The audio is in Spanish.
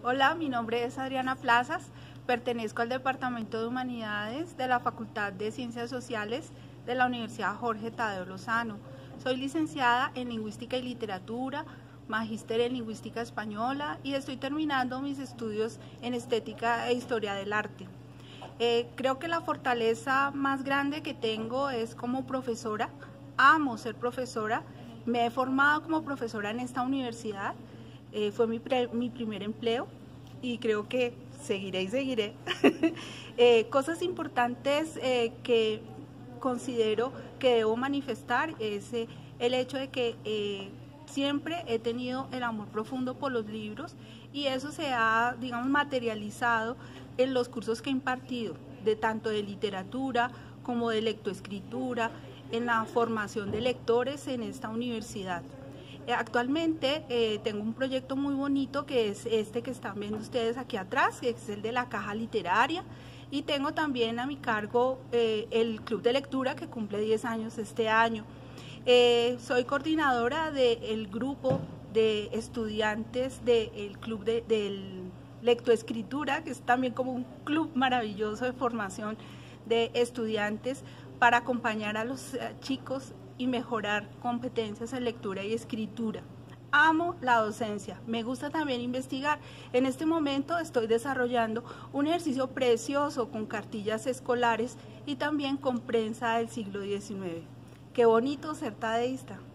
Hola, mi nombre es Adriana Plazas, pertenezco al Departamento de Humanidades de la Facultad de Ciencias Sociales de la Universidad Jorge Tadeo Lozano. Soy licenciada en Lingüística y Literatura, magíster en Lingüística Española y estoy terminando mis estudios en Estética e Historia del Arte. Creo que la fortaleza más grande que tengo es como profesora. Amo ser profesora, me he formado como profesora en esta universidad. Fue mi primer empleo y creo que seguiré y seguiré. Cosas importantes que considero que debo manifestar es el hecho de que siempre he tenido el amor profundo por los libros y eso se ha, digamos, materializado en los cursos que he impartido, tanto de literatura como de lectoescritura, en la formación de lectores en esta universidad. Actualmente tengo un proyecto muy bonito que es este que están viendo ustedes aquí atrás, que es el de la caja literaria, y tengo también a mi cargo el club de lectura que cumple 10 años este año. Soy coordinadora del grupo de estudiantes del club del lectoescritura, que es también como un club maravilloso de formación de estudiantes para acompañar a los chicos y mejorar competencias en lectura y escritura. Amo la docencia, me gusta también investigar. En este momento estoy desarrollando un ejercicio precioso con cartillas escolares y también con prensa del siglo XIX. Qué bonito ser tadeísta.